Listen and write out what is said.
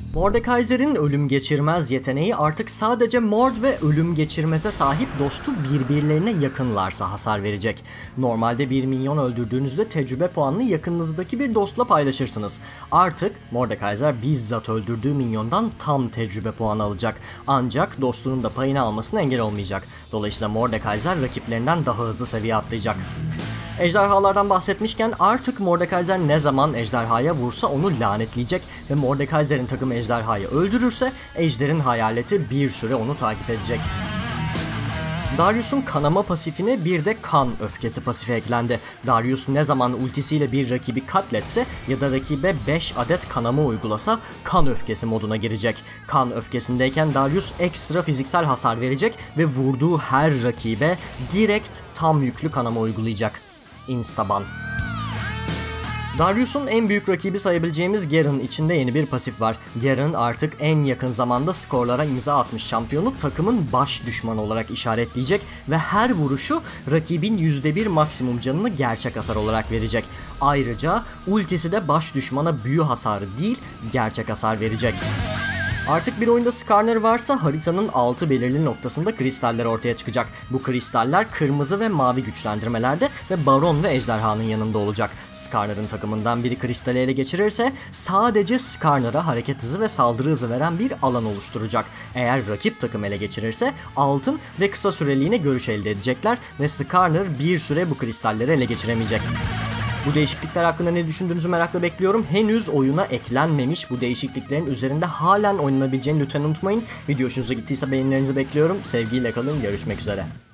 Mordekaiser'in ölüm geçirmez yeteneği artık sadece Mord ve ölüm geçirmeze sahip dostu birbirlerine yakınlarsa hasar verecek. Normalde bir minyon öldürdüğünüzde tecrübe puanını yakınınızdaki bir dostla paylaşırsınız. Artık Mordekaiser bizzat öldürdüğü minyondan tam tecrübe puanı alacak. Ancak dostunun da payını almasına engel olmayacak. Dolayısıyla Mordekaiser rakiplerinden daha hızlı seviye atlayacak. Ejderhalardan bahsetmişken artık Mordekaiser ne zaman ejderhaya vursa onu lanetleyecek ve Mordekaiser'in takımı ejderhayı öldürürse ejderin hayaleti bir süre onu takip edecek. Darius'un kanama pasifine bir de kan öfkesi pasifi eklendi. Darius ne zaman ultisiyle bir rakibi katletse ya da rakibe 5 adet kanama uygulasa kan öfkesi moduna girecek. Kan öfkesindeyken Darius ekstra fiziksel hasar verecek ve vurduğu her rakibe direkt tam yüklü kanama uygulayacak. Instaban. Darius'un en büyük rakibi sayabileceğimiz Garen içinde yeni bir pasif var. Garen artık en yakın zamanda skorlara imza atmış şampiyonu takımın baş düşmanı olarak işaretleyecek ve her vuruşu rakibin %1 maksimum canını gerçek hasar olarak verecek. Ayrıca ultisi de baş düşmana büyü hasarı değil, gerçek hasar verecek. Artık bir oyunda Skarner varsa haritanın 6 belirli noktasında kristaller ortaya çıkacak. Bu kristaller kırmızı ve mavi güçlendirmelerde ve Baron ve Ejderhanın yanında olacak. Skarner'ın takımından biri kristali ele geçirirse sadece Skarner'a hareket hızı ve saldırı hızı veren bir alan oluşturacak. Eğer rakip takım ele geçirirse altın ve kısa süreliğine görüş elde edecekler ve Skarner bir süre bu kristalleri ele geçiremeyecek. Bu değişiklikler hakkında ne düşündüğünüzü merakla bekliyorum. Henüz oyuna eklenmemiş bu değişikliklerin üzerinde halen oynanabileceğini lütfen unutmayın. Video hoşunuza gittiyse beğenilerinizi bekliyorum. Sevgiyle kalın, görüşmek üzere.